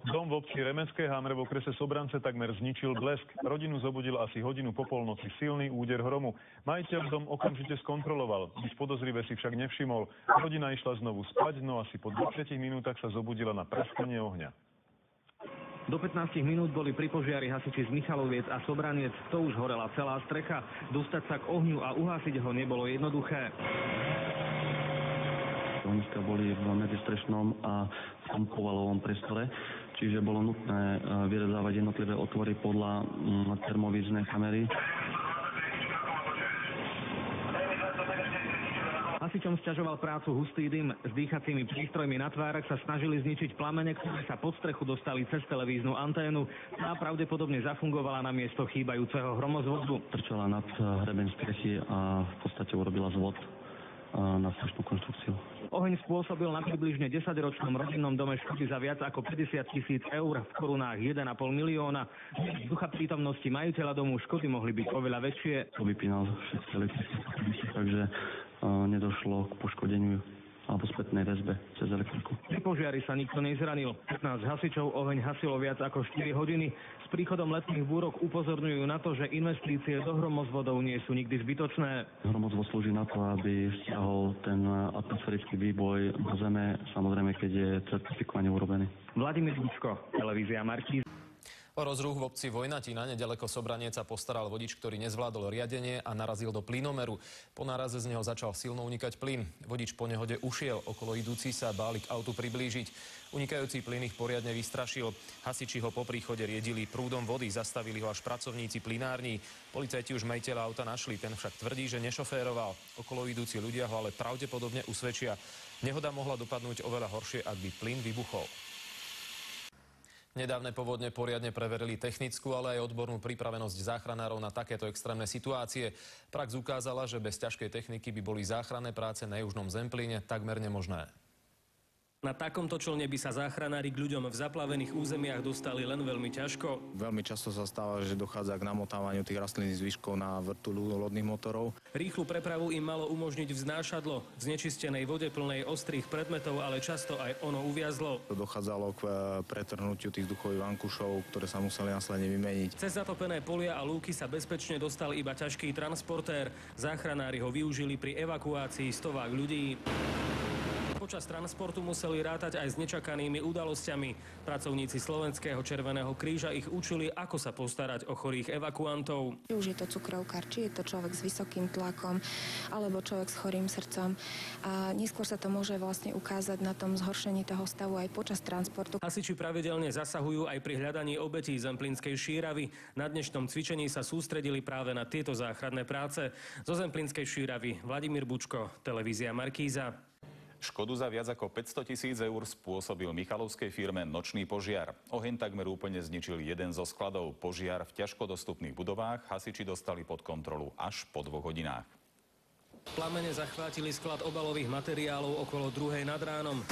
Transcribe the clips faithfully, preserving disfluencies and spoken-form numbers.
Dom v obci Remenské Hamre v okrese Sobrance takmer zničil blesk. Rodinu zobudil asi hodinu po polnoci silný úder hromu. Majiteľ dom okamžite skontroloval, nič podozrivé si však nevšimol. Rodina išla znovu spať, no asi po dvadsiatich minútach sa zobudila na praskanie ohňa. Do pätnásť minút boli pri požiari hasiči z Michaloviec a Sobraniec. To už horela celá strecha. Dostať sa k ohňu a uhásiť ho nebolo jednoduché. Ohniska boli v medzistrešnom a v tom povalovom priestore, čiže bolo nutné vyrezávať jednotlivé otvory podľa termovíznej kamery. Hasičom sťažoval prácu hustý dym. S dýchacími prístrojmi na tvárach sa snažili zničiť plamene, ktoré sa pod strechu dostali cez televíznu anténu. Tá pravdepodobne zafungovala na miesto chýbajúceho hromozvodu. Trčala nad hrebeň strechy a v podstate urobila zvod na strešnú konštrukciu. Oheň spôsobil na približne desaťročnom rodinnom dome škody za viac ako päťdesiat tisíc eur, v korunách jeden a pol milióna. Z ducha prítomnosti majiteľa domu škody mohli byť oveľa väčšie. Vypínal všetky elektrické stanice, takže uh, nedošlo k poškodeniu alebo spätnej väzbe cez elektriku. Pri požiari sa nikto nezranil. pätnásť hasičov oheň hasilo viac ako štyri hodiny. S príchodom letných búrok upozorňujú na to, že investície do hromozvodov nie sú nikdy zbytočné. Hromozvod slúži na to, aby stiahol ten atmosférický výboj do zeme, samozrejme, keď je certifikovanie urobené. Vladimír Bučko, televízia Markíza. O rozruch v obci Vojnatina nedaleko Sobraniec sa postaral vodič, ktorý nezvládol riadenie a narazil do plynomeru. Po náraze z neho začal silno unikať plyn. Vodič po nehode ušiel, okolo idúci sa báli k autu priblížiť. Unikajúci plyn ich poriadne vystrašil. Hasiči ho po príchode riedili prúdom vody, zastavili ho až pracovníci plynární. Policajti už majiteľa auta našli, ten však tvrdí, že nešoféroval. Okolo idúci ľudia ho ale pravdepodobne usvedčia. Nehoda mohla dopadnúť oveľa horšie, ak by plyn vybuchol. Nedávne povodne poriadne preverili technickú, ale aj odbornú pripravenosť záchranárov na takéto extrémne situácie. Prax ukázala, že bez ťažkej techniky by boli záchranné práce na južnom Zemplíne takmer nemožné. Na takomto člne by sa záchranári k ľuďom v zaplavených územiach dostali len veľmi ťažko. Veľmi často sa stáva, že dochádza k namotávaniu tých rastlinných zvyškov na vrtu lodných motorov. Rýchlu prepravu im malo umožniť vznášadlo. V znečistenej vode plnej ostrých predmetov, ale často aj ono uviazlo. Dochádzalo k pretrhnutiu tých duchových vankušov, ktoré sa museli následne vymeniť. Cez zatopené polia a lúky sa bezpečne dostal iba ťažký transportér. Záchranári ho využili pri evakuácii stovák ľudí. Počas transportu museli rátať aj s nečakanými udalosťami. Pracovníci Slovenského Červeného kríža ich učili, ako sa postarať o chorých evakuantov. Už je to cukrovkár, či je to človek s vysokým tlakom, alebo človek s chorým srdcom. A neskôr sa to môže vlastne ukázať na tom zhoršení toho stavu aj počas transportu. Hasiči pravidelne zasahujú aj pri hľadaní obetí zemplínskej šíravy. Na dnešnom cvičení sa sústredili práve na tieto záchranné práce. Zo zemplínskej šíravy Vladimír Bučko, televízia Markíza. Škodu za viac ako päťsto tisíc eur spôsobil michalovskej firme nočný požiar. Oheň takmer úplne zničil jeden zo skladov. Požiar v ťažko dostupných budovách hasiči dostali pod kontrolu až po dvoch hodinách. Plamene zachvátili sklad obalových materiálov okolo druhej nad ránom.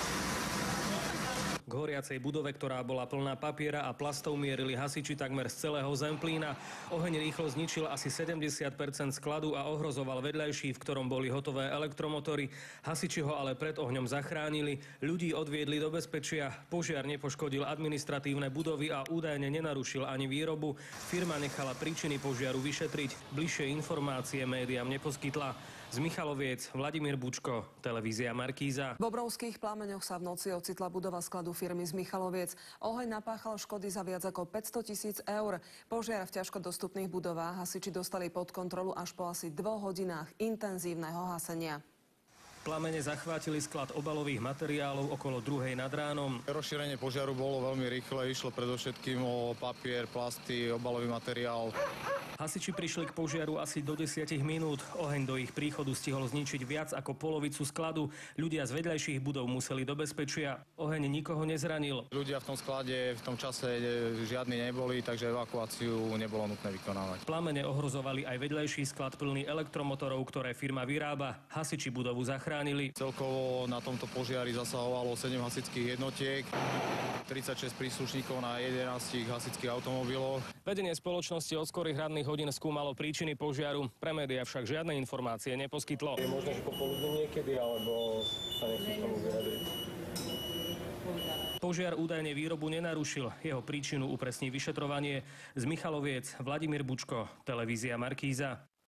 K horiacej budove, ktorá bola plná papiera a plastov, mierili hasiči takmer z celého Zemplína. Oheň rýchlo zničil asi sedemdesiat percent skladu a ohrozoval vedľajší, v ktorom boli hotové elektromotory. Hasiči ho ale pred ohňom zachránili. Ľudí odviedli do bezpečia. Požiar nepoškodil administratívne budovy a údajne nenarušil ani výrobu. Firma nechala príčiny požiaru vyšetriť. Bližšie informácie médiám neposkytla. Z Michaloviec Vladimír Bučko, televízia Markíza. V obrovských plameňoch sa v noci ocitla budova skladu firmy z Michaloviec. Oheň napáchal škody za viac ako päťsto tisíc eur. Požiar v ťažko dostupných budovách hasiči dostali pod kontrolu až po asi dvoch hodinách intenzívneho hasenia. Plamene zachvátili sklad obalových materiálov okolo druhej nad ránom. Rozšírenie požiaru bolo veľmi rýchle, išlo predovšetkým o papier, plasty, obalový materiál. Hasiči prišli k požiaru asi do desiatich minút. Oheň do ich príchodu stihol zničiť viac ako polovicu skladu. Ľudia z vedľajších budov museli do bezpečia. Oheň nikoho nezranil. Ľudia v tom sklade v tom čase žiadni neboli, takže evakuáciu nebolo nutné vykonávať. Plamene ohrozovali aj vedľajší sklad plný elektromotorov, ktoré firma vyrába. Hasiči budovu zachránili. Celkovo na tomto požiari zasahovalo sedem hasičských jednotiek, tridsaťšesť príslušníkov na jedenástich hasičských automobiloch. Vedenie spoločnosti od skorých ranných hodín skúmalo príčiny požiaru. Pre médiá však žiadne informácie neposkytlo. Je možno, že popoludne niekedy, alebo sa nechcú k tomu vyjadriť? Požiar údajne výrobu nenarušil. Jeho príčinu upresní vyšetrovanie. Z Michaloviec Vladimír Bučko, televízia Markíza.